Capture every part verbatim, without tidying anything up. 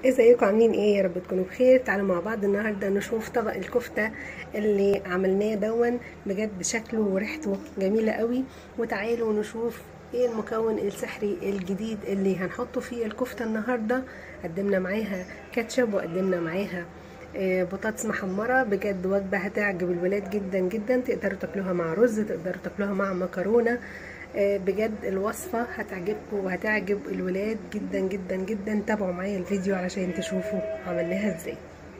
ازيكم عاملين ايه؟ يا رب تكونوا بخير. تعالوا مع بعض النهارده نشوف طبق الكفته اللي عملناه دون. بجد شكله وريحته جميله قوي. وتعالوا نشوف ايه المكون السحري الجديد اللي هنحطه في الكفته النهارده. قدمنا معاها كاتشب وقدمنا معاها بطاطس محمره. بجد وجبه هتعجب الولاد جدا جدا. تقدروا تاكلوها مع رز، تقدروا تاكلوها مع مكرونه. بجد الوصفة هتعجبكم وهتعجب الولاد جدا جدا جدا. تابعوا معايا الفيديو علشان تشوفوا عملناها ازاي.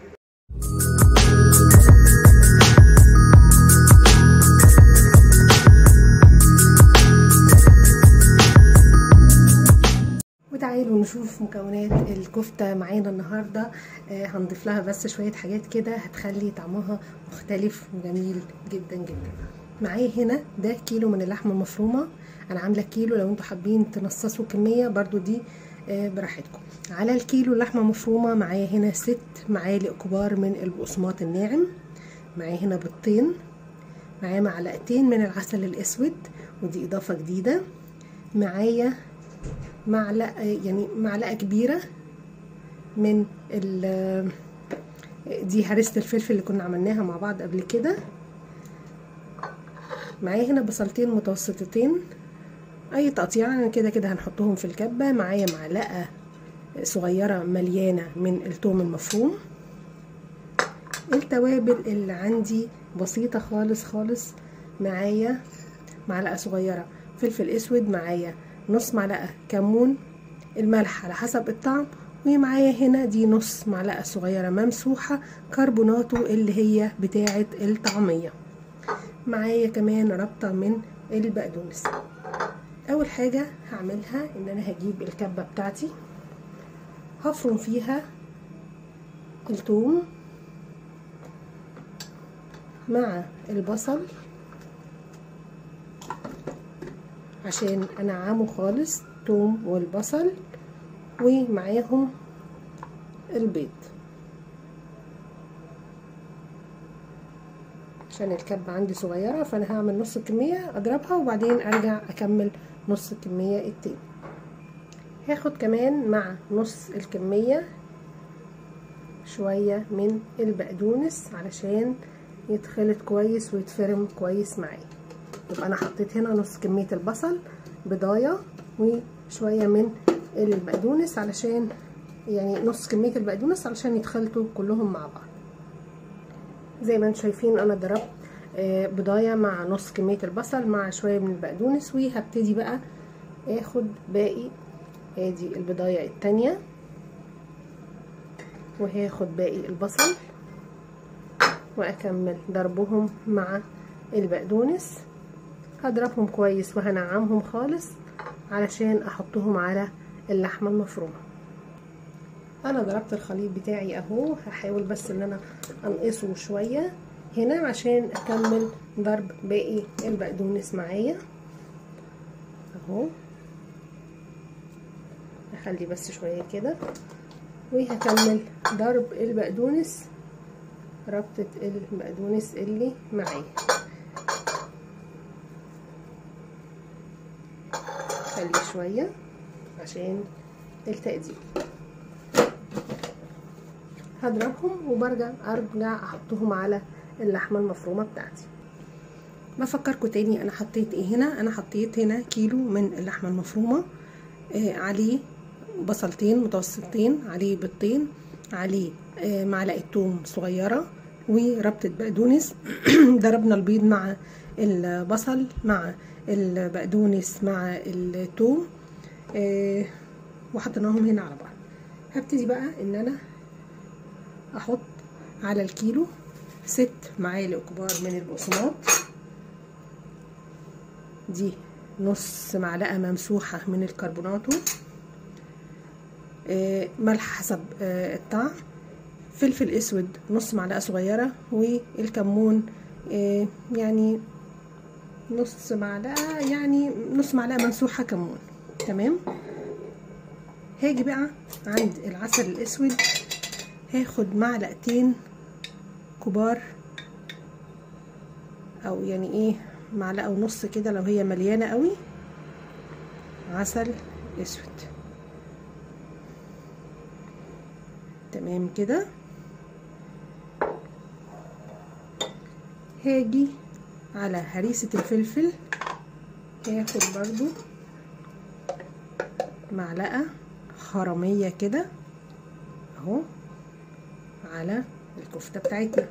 وتعالوا نشوف مكونات الكفتة معانا النهاردة. آه هنضيف لها بس شوية حاجات كده هتخلي طعمها مختلف وجميل جدا جدا. معايا هنا ده كيلو من اللحمة المفرومة. انا عاملة كيلو، لو انتوا حابين تنصصوا كمية برضو دي آه براحتكم. على الكيلو لحمة مفرومة معايا هنا ست معالق كبار من البقسماط الناعم. معايا هنا بيضتين. معايا معلقتين من العسل الاسود ودي اضافة جديدة. معايا معلقه يعني معلقه كبيره من ال دي هرسه الفلفل اللي كنا عملناها مع بعض قبل كده. معايا هنا بصلتين متوسطتين اي تقطيع، انا كده كده هنحطهم في الكبه. معايا معلقه صغيره مليانه من الثوم المفروم. التوابل اللي عندي بسيطه خالص خالص. معايا معلقه صغيره فلفل اسود، معايا نص معلقه كمون، الملح على حسب الطعم، ومعايا هنا دي نص معلقه صغيره ممسوحه كربوناتو اللي هي بتاعه الطعميه. معايا كمان ربطه من البقدونس. اول حاجه هعملها ان انا هجيب الكبه بتاعتي هفرم فيها الثوم مع البصل عشان انعمه خالص، توم والبصل، ومعاهم البيض عشان الكبة عندي صغيرة، فانا هعمل نص الكمية اضربها وبعدين ارجع اكمل نص الكمية التاني. هاخد كمان مع نص الكمية شوية من البقدونس علشان يتخلط كويس ويتفرم كويس معايا. يبقى انا حطيت هنا نص كمية البصل، بضاية، وشوية من البقدونس علشان يعني نص كمية البقدونس علشان يتخلطوا كلهم مع بعض. زي ما انتم شايفين انا ضربت بضاية مع نص كمية البصل مع شوية من البقدونس، وهبتدي بقى اخد باقي ادي البضاية التانية، وهاخد باقي البصل واكمل ضربهم مع البقدونس. هضربهم كويس وهنعمهم خالص علشان احطهم على اللحمه المفرومه. انا ضربت الخليط بتاعي اهو، هحاول بس ان انا انقصه شويه هنا عشان اكمل ضرب باقي البقدونس معايا اهو. هخلي بس شويه كده وهكمل ضرب البقدونس، ربطه البقدونس اللي معايا. خلي شوية عشان التقديم. هضربهم وبرجع ارجع احطهم على اللحمة المفرومة بتاعتي. بفكركم تاني انا حطيت ايه هنا. انا حطيت هنا كيلو من اللحمة المفرومة، آه عليه بصلتين متوسطين، عليه بيضتين، عليه آه معلقة توم صغيرة وربطة بقدونس. ضربنا البيض مع البصل مع البقدونس مع الثوم آه وحطيناهم هنا على بعض. هبتدي بقى ان انا احط على الكيلو ست معالق كبار من البقسماط. دي نص معلقه ممسوحه من الكربوناتو، آه ملح حسب آه الطعم، فلفل اسود نص معلقه صغيره، والكمون آه يعني نص معلقه يعني نص معلقه ممسوحه كمون. تمام. هاجي بقى عند العسل الاسود، هاخد معلقتين كبار او يعني ايه معلقه ونص كده لو هي مليانه قوي عسل اسود. تمام كده. هاجي على هريسة الفلفل، هاخد برضو معلقة خرمية كده اهو على الكفتة بتاعتنا،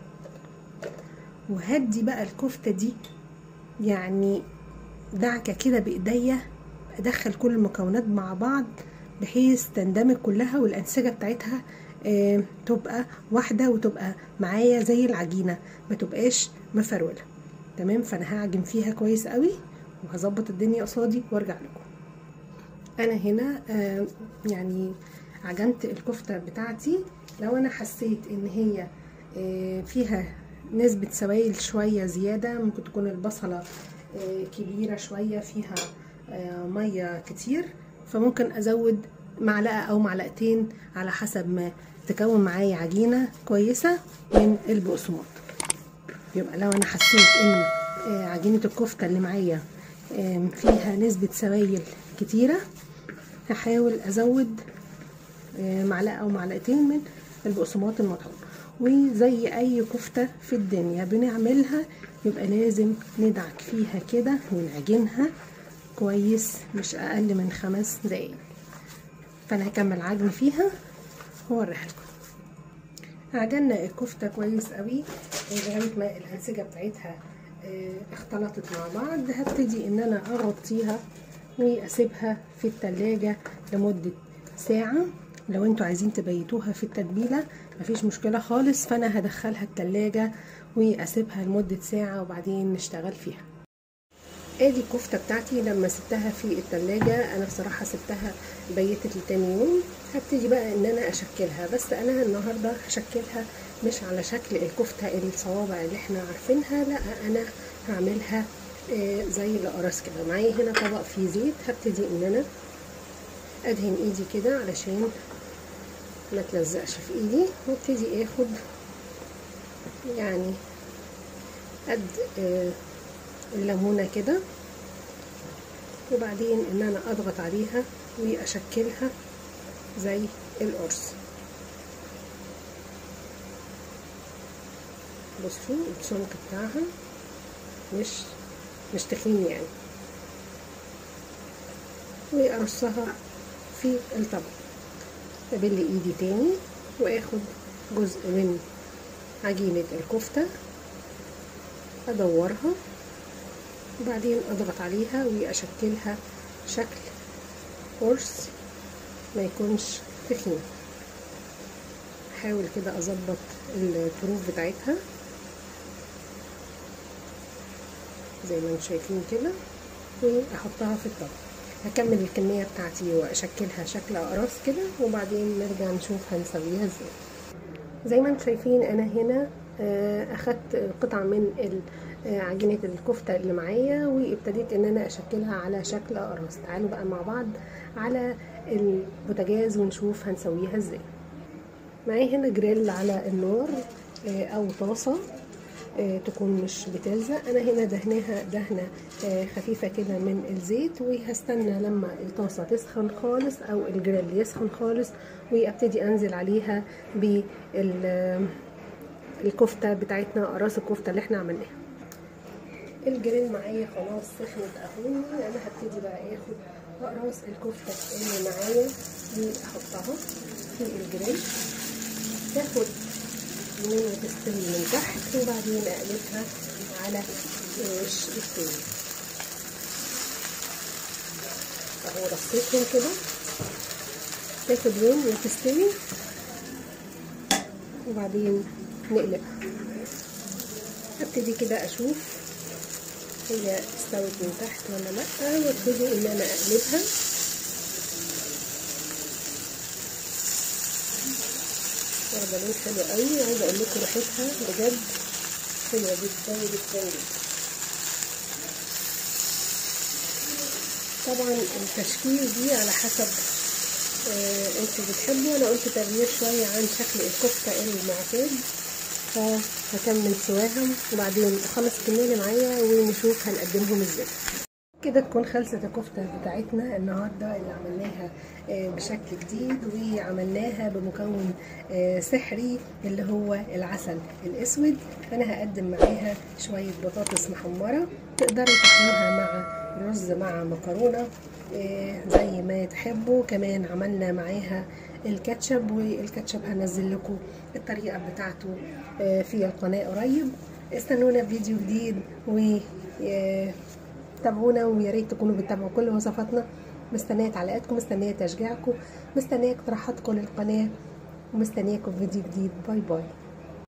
وهدي بقى الكفتة دي يعني دعكة كده بايديا، ادخل كل المكونات مع بعض بحيث تندمج كلها والانسجة بتاعتها آه تبقى واحدة وتبقى معايا زي العجينة، ما تبقاش مفرولة. تمام. فانا هعجن فيها كويس قوي وهظبط الدنيا قصادي وارجع لكم. انا هنا آه يعني عجنت الكفتة بتاعتي. لو انا حسيت ان هي آه فيها نسبة سوائل شوية زيادة، ممكن تكون البصلة آه كبيرة شوية فيها آه مية كتير، فممكن ازود معلقة او معلقتين على حسب ما تكون معايا عجينة كويسة من البقسماط. يبقى لو انا حسيت ان آه عجينة الكفتة اللي معايا آه فيها نسبة سوائل كتيرة، هحاول ازود معلقه او معلقتين من البقسماط المطحون. وزي اي كفته في الدنيا بنعملها يبقى لازم ندعك فيها كده ونعجنها كويس مش اقل من خمس دقايق. فانا هكمل عجن فيها واوريها لكم. عجنا الكفته كويس قوي لغايه ما الانسجه بتاعتها اختلطت مع بعض. هبتدي ان انا اغطيها واسيبها في التلاجة لمدة ساعة. لو انتوا عايزين تبيتوها في التتبيلة مفيش مشكلة خالص، فانا هدخلها التلاجة واسيبها لمدة ساعة وبعدين نشتغل فيها. ادي الكفتة بتاعتي لما سبتها في التلاجة، انا بصراحة سبتها بيتت لتاني يوم. هبتدي بقى ان انا اشكلها، بس انا النهاردة هشكلها مش على شكل الكفتة الصوابع اللي احنا عارفينها، لا انا هعملها آه زي الاقراص كده. معايا هنا طبق فيه زيت، هبتدي ان انا ادهن ايدي كده علشان ما تلزقش في ايدي، وابتدي اخد يعني قد آه الليمونه كده، وبعدين ان انا اضغط عليها واشكلها زي القرص. بصوا السمك بتاعها مش مش تخين يعني، وارصها في الطبق. ابل ايدي تاني واخد جزء من عجينة الكفتة ادورها، وبعدين اضغط عليها واشكلها شكل قرص ما يكونش تخين. احاول كده اظبط الطروف بتاعتها زي ما انتم شايفين كده واحطها في الطبق. هكمل الكمية بتاعتي واشكلها شكل اقراص كده، وبعدين نرجع نشوف هنسويها ازاي. زي ما انتم شايفين انا هنا اخدت قطعة من عجينة الكفتة اللي معايا وابتديت ان انا اشكلها على شكل اقراص. تعالوا بقى مع بعض على البوتاجاز ونشوف هنسويها ازاي. معايا هنا جريل على النار او طاسة تكون مش بتلزق. انا هنا دهناها دهنه خفيفه كده من الزيت، وهستنى لما الطاسه تسخن خالص او الجريل يسخن خالص وابتدي انزل عليها بالكفته بتاعتنا، اقراص الكفته اللي احنا عملناها. الجريل معايا خلاص سخنت اهو. انا هبتدي بقى اخد اقراص الكفته اللي معايا واحطها في الجريل، تاخد يمين وتستوي من تحت، وبعدين اقلبها على الوش التاني اهو. رصيتهم كده تاخد لون وتستوي، وبعدين نقلبها. ابتدي كده اشوف هي استوت من تحت ولا لا، وابتدي ان انا اقلبها. واخده لون حلو قوي، عايزه اقول لكم ريحتها بجد حلوه جدا جدا جدا. طبعا التشكيل دي على حسب آه انتوا بتحبوا. انا قلت تغيير شويه عن شكل الكفته المعتاد، فهكمل سواهم وبعدين اخلص الكميه اللي معايا ونشوف هنقدمهم ازاي. كده تكون خلصت الكفتة بتاعتنا النهاردة اللي عملناها بشكل جديد، وعملناها بمكون سحري اللي هو العسل الاسود. انا هقدم معاها شوية بطاطس محمرة، تقدروا تاكلوها مع رز مع مكرونة زي ما تحبوا. كمان عملنا معاها الكاتشب، والكاتشب هنزل لكم الطريقة بتاعته في القناة قريب. استنونا بفيديو جديد و تابعونا، ويا ريت تكونوا بتتابعوا كل وصفاتنا. مستنيه تعليقاتكم، مستنيه تشجيعكم، مستنيه اقتراحاتكم للقناه، ومستنياكم في فيديو جديد. باي باي.